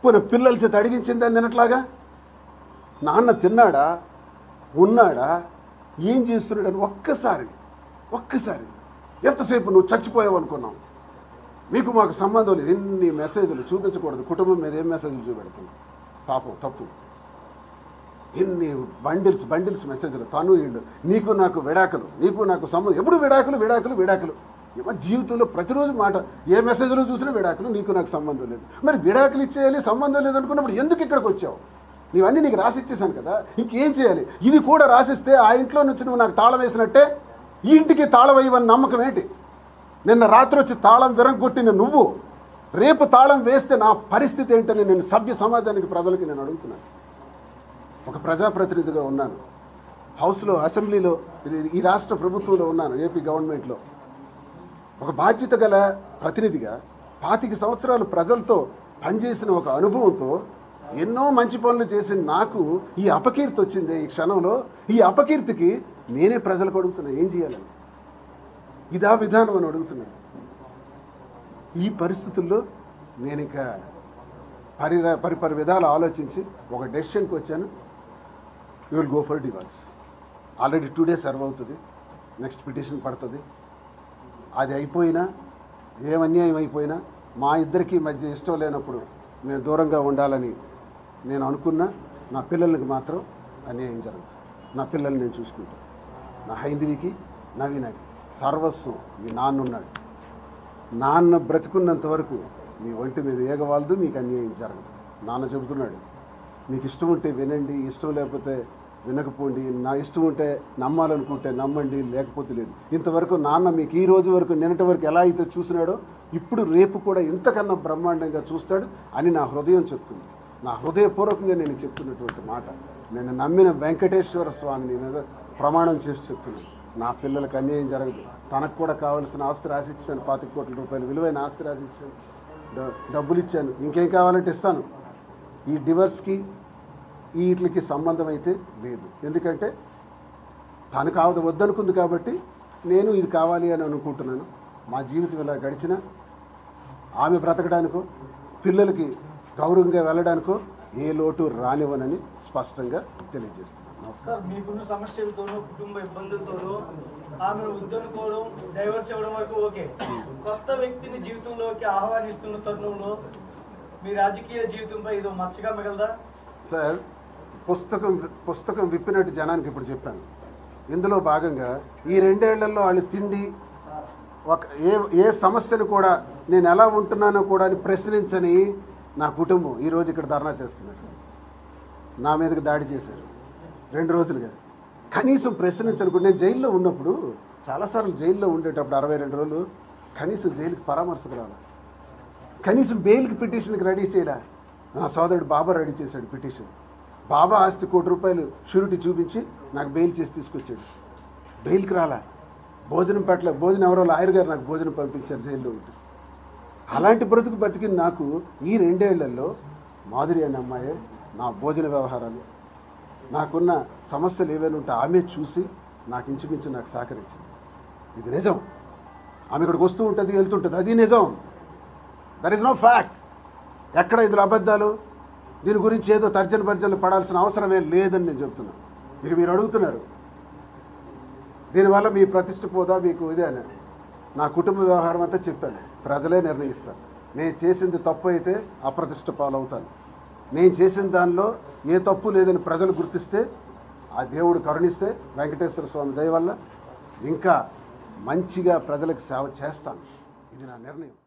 పోనీ పిల్లల చేత అడిగించిందని తినట్లాగా నాన్న తిన్నాడా ఉన్నాడా ఏం చేస్తున్నాడని ఒక్కసారి ఎంతసేపు నువ్వు చచ్చిపోయావు అనుకున్నావు. మీకు మాకు సంబంధం లేదు. ఎన్ని మెసేజ్లు చూపించకూడదు. కుటుంబం మీద ఏం మెసేజ్లు చూపెడుతుంది పాపం తప్పు. ఎన్ని బండిల్స్ మెసేజ్లు తను వీళ్ళు నీకు నాకు విడాకులు, నీకు నాకు సంబంధం. ఎప్పుడు విడాకులు. ఏమో జీవితంలో ప్రతిరోజు మాట ఏ మెసేజ్లో చూసినా విడాకులు, నీకు నాకు సంబంధం లేదు. మరి విడాకులు ఇచ్చేయాలి, సంబంధం లేదు అనుకున్నప్పుడు ఎందుకు ఇక్కడికి వచ్చావు? నీవన్నీ నీకు రాసిచ్చేసాను కదా, ఇంకేం చేయాలి? ఇది కూడా రాసిస్తే ఆ ఇంట్లో నుంచి నువ్వు నాకు తాళం వేసినట్టే ఈ ఇంటికి తాళం వేయవని నమ్మకం ఏంటి? నిన్న రాత్రి వచ్చి తాళం విరగొట్టిన నువ్వు రేపు తాళం వేస్తే నా పరిస్థితి ఏంటని నేను సభ్య సమాజానికి ప్రజలకి నేను అడుగుతున్నాను. ఒక ప్రజాప్రతినిధిగా ఉన్నాను, హౌస్లో అసెంబ్లీలో ఈ రాష్ట్ర ప్రభుత్వంలో ఉన్నాను, ఏపీ గవర్నమెంట్లో. ఒక బాధ్యత గల ప్రతినిధిగా 25 సంవత్సరాలు ప్రజలతో పనిచేసిన ఒక అనుభవంతో ఎన్నో మంచి పనులు చేసిన నాకు ఈ అపకీర్తి వచ్చింది. ఈ క్షణంలో ఈ అపకీర్తికి నేనే ప్రజలకు అడుగుతున్నాను, ఏం చేయాలని? ఇదా విధానం అని అడుగుతున్నాను. ఈ పరిస్థితుల్లో నేను ఇంకా పరిపరి విధాలు ఆలోచించి ఒక డెసిషన్కి వచ్చాను. You will go for divorce. Already 2 days serve అవుతుంది, నెక్స్ట్ పిటిషన్ పడుతుంది. అది అయిపోయినా ఏం అన్యాయం అయిపోయినా మా ఇద్దరికి మధ్య ఇష్టం లేనప్పుడు నేను దూరంగా ఉండాలని నేను అనుకున్నా. నా పిల్లలకి మాత్రం అన్యాయం జరుగుతుంది. నా పిల్లల్ని నేను చూసుకుంటాను. నా హైందవికి నవీనకి సర్వస్వం ఈ నాన్న ఉన్నాడు. నాన్న బ్రతుకున్నంత వరకు మీ ఒంటి మీద ఏగవాలదు, మీకు అన్యాయం జరగదు. నాన్న చెబుతున్నాడు, మీకు ఇష్టం ఉంటే వినండి, ఇష్టం లేకపోతే వినకపోండి, నా ఇష్టం ఉంటే నమ్మాలనుకుంటే నమ్మండి, లేకపోతే లేదు. ఇంతవరకు నాన్న మీకు ఈ రోజు వరకు నిన్నటి వరకు ఎలా అయితే చూసినాడో ఇప్పుడు రేపు కూడా ఇంతకన్నా బ్రహ్మాండంగా చూస్తాడు అని నా హృదయం చెప్తుంది. నా హృదయపూర్వకంగా నేను చెప్తున్నటువంటి మాట. నేను నమ్మిన వెంకటేశ్వర స్వామిని మీద ప్రమాణం చేసి చెప్తున్నాను, నా పిల్లలకు అన్యాయం జరగదు. తనకు కూడా కావాల్సిన ఆస్తి రాసిచ్చాను, 25 కోట్ల రూపాయలు విలువైన ఆస్తి రాసిచ్చాను, డబ్బులు ఇచ్చాను, ఇంకేం కావాలంటే ఇస్తాను. ఈ డివర్స్కి వీటికి సంబంధం అయితే లేదు. ఎందుకంటే తను వద్దనుకుంది కాబట్టి నేను ఇది కావాలి అని అనుకుంటున్నాను. మా జీవితం ఇలా గడిచినా ఆమె బ్రతకడానికో పిల్లలకి గౌరవంగా వెళ్ళడానికో ఏ లోటు రానివ్వనని స్పష్టంగా తెలియజేస్తున్నాను. సార్, మీకున్న సమస్యలతోనూ కుటుంబ ఇబ్బందులతోనూ ఆమెను వద్దనుకోవడం, డైవర్స్ ఇవ్వడం వరకు ఓకే. కొత్త వ్యక్తిని జీవితంలోకి ఆహ్వానిస్తున్న తరుణంలో మీ రాజకీయ జీవితంపై ఇదో మచ్చగా మిగలదా? సార్, పుస్తకం విప్పినట్టు జనానికి ఇప్పుడు చెప్పాను. ఇందులో భాగంగా ఈ 2 ఏళ్లలో వాళ్ళు తిండి ఏ సమస్యను కూడా నేను ఎలా ఉంటున్నానో కూడా అని ప్రశ్నించని నా కుటుంబం ఈరోజు ఇక్కడ ధర్నా చేస్తున్నారు. నా మీదకి దాడి చేశారు 2 రోజులుగా. కనీసం ప్రశ్నించనుకుంటే నేను జైల్లో ఉన్నప్పుడు చాలాసార్లు జైల్లో ఉండేటప్పుడు 62 రోజులు కనీసం జైలుకి పరామర్శకు రావాలి. కనీసం బెయిల్కి పిటిషన్కి రెడీ చేయలే. నా సోదరుడు బాబా రెడీ చేశాడు పిటిషన్. బాబా ఆస్తి 1 కోటి రూపాయలు షూరిటీ చూపించి నాకు బెయిల్ చేసి తీసుకొచ్చాడు. బెయిల్కి రాలా. భోజనం పెట్టలే. భోజనం ఎవరో లాయర్ గారు నాకు భోజనం పంపించారు జైల్లో ఉంటే. అలాంటి బతికిన నాకు ఈ 2 ఏళ్లలో మాధురి అనే అమ్మాయి నా భోజన వ్యవహారాలు, నాకున్న సమస్యలు ఏవైనా ఉంటే ఆమె చూసి నాకు ఇంచుమించు నాకు సహకరించింది. ఇది నిజం. ఆమె ఇక్కడికి వస్తూ ఉంటుంది, వెళ్తుంటుంది, అది నిజం. There is no fact. ఎక్కడ ఇందులో అబద్ధాలు, దీని గురించి ఏదో తర్జనభర్జనలు పడాల్సిన అవసరమే లేదని నేను చెప్తున్నాను. మీరు అడుగుతున్నారు దీనివల్ల మీ ప్రతిష్ట పోదా మీకు ఇదే అని. నా కుటుంబ వ్యవహారం అంతా చెప్పాను, ప్రజలే నిర్ణయిస్తారు. నేను చేసింది తప్పు అయితే అప్రతిష్ట పాలవుతాను. నేను చేసిన దానిలో ఏ తప్పు లేదని ప్రజలు గుర్తిస్తే, ఆ దేవుడు కరుణిస్తే, వెంకటేశ్వర స్వామి దయ వల్ల ఇంకా మంచిగా ప్రజలకు సేవ చేస్తాను. ఇది నా నిర్ణయం.